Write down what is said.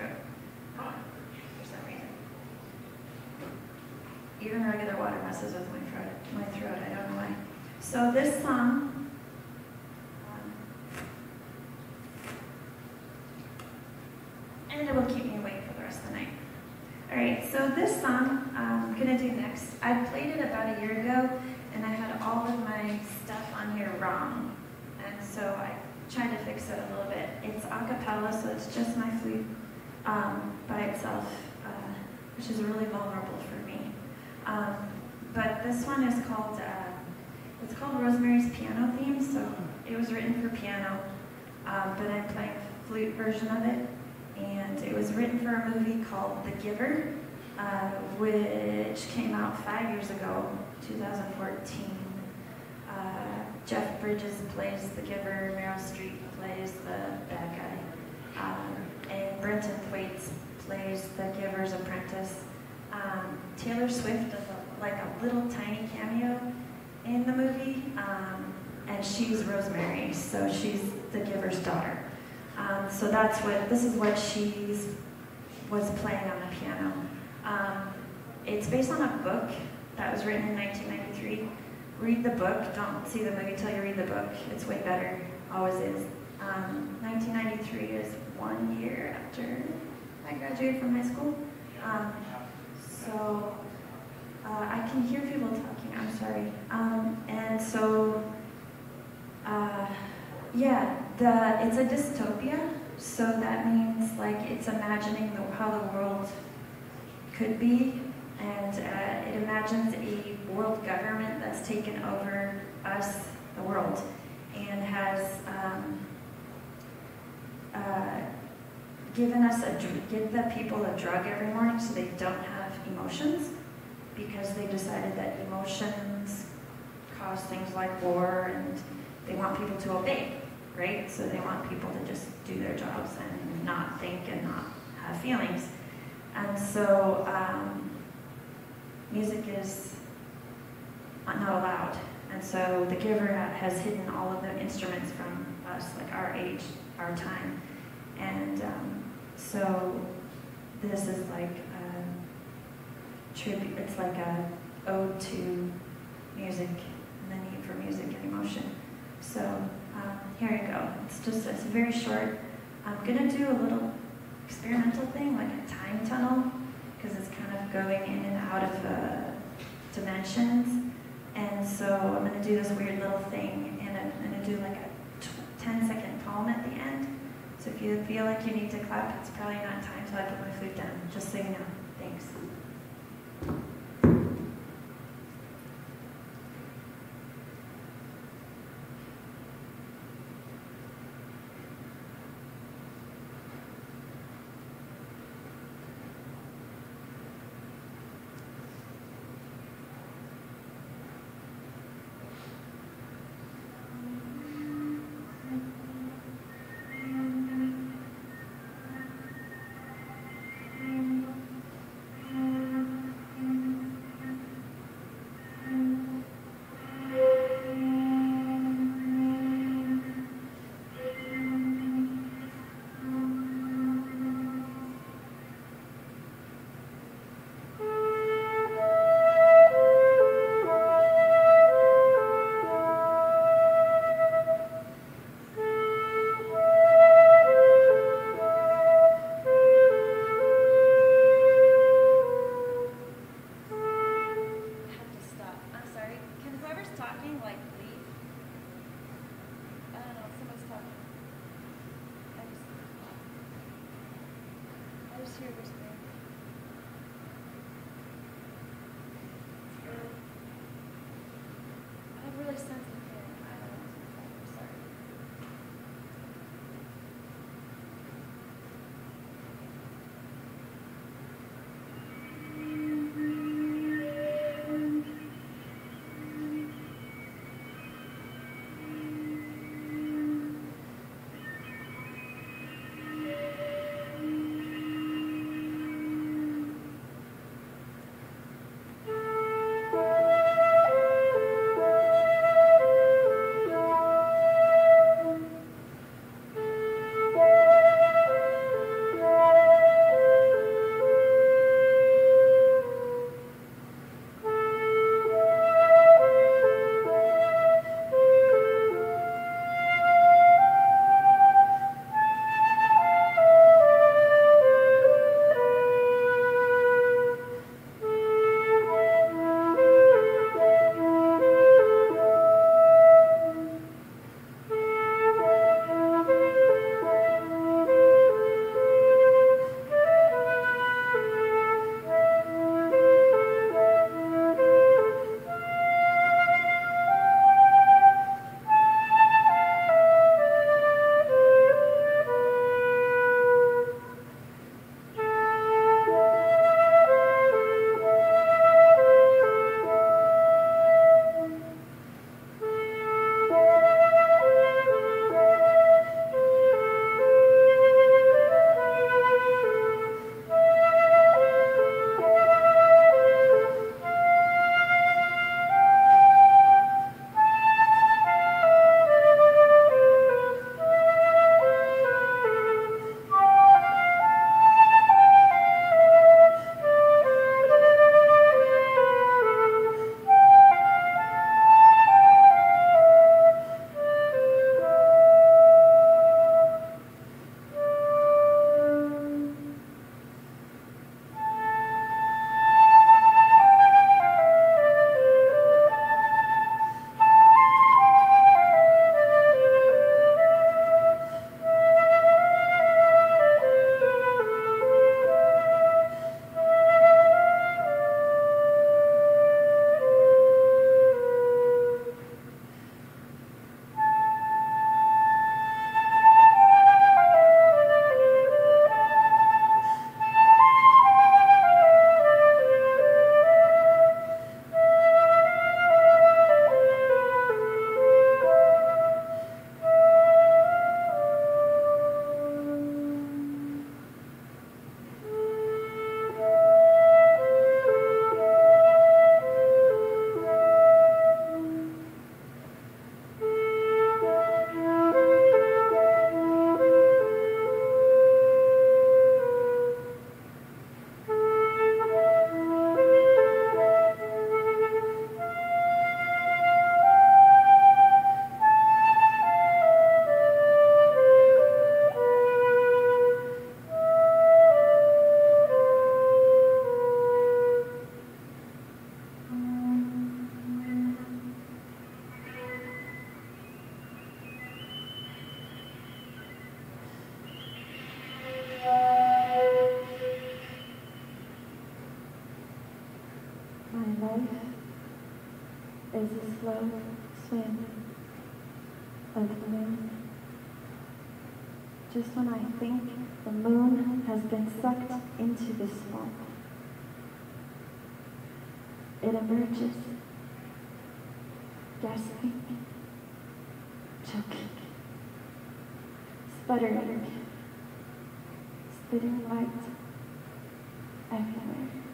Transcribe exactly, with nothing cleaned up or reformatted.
throat for some reason. Even regular water messes with my throat. My throat. I don't know why. So this song, um, and it will keep me awake for the rest of the night. All right. So this song I'm gonna do next. I played it about a year ago, and I had all of my stuff on here wrong, and so I tried to fix it a little bit. It's a cappella, so it's just my flute um, by itself, uh, which is really vulnerable for me. Um, but this one is called, uh, it's called Rosemary's Piano Theme, so it was written for piano, um, but I'm playing a flute version of it, and it was written for a movie called The Giver, uh, which came out five years ago, two thousand fourteen. Uh, Jeff Bridges plays the giver, Meryl Streep plays the bad guy, um, and Brenton Thwaites plays the giver's apprentice. Um, Taylor Swift does a, like a little tiny cameo in the movie, um, and she's Rosemary, so she's the giver's daughter. Um, so that's what, this is what she was playing on the piano. Um, it's based on a book that was written in nineteen ninety-three. Read the book. Don't see the movie till you read the book. It's way better. Always is. Um, nineteen ninety-three is one year after I graduated from high school. Um, so uh, I can hear people talking. I'm sorry. Um, and so, uh, yeah, the it's a dystopia. So that means like it's imagining the, how the world could be. And uh, it imagines a world government that's taken over us, the world, and has um, uh, given us a give the people a drug every morning so they don't have emotions, because they decided that emotions cause things like war, and they want people to obey, right? So they want people to just do their jobs and not think and not have feelings, and so. Um, Music is not allowed, and so the giver has hidden all of the instruments from us, like our age, our time, and um, so this is like a tribute. It's like a ode to music and the need for music and emotion. So um, here you go. It's just it's very short. I'm gonna do a little experimental thing, like a time tunnel, because it's kind of going in and out of uh, dimensions. And so I'm going to do this weird little thing, and I'm going to do like a ten second poem at the end. So if you feel like you need to clap, it's probably not time till I put my flute down, just so you know. Thanks. is a slow swim of the moon. Just when I think the moon has been sucked into the swamp, it emerges, gasping, choking, sputtering, spitting light everywhere.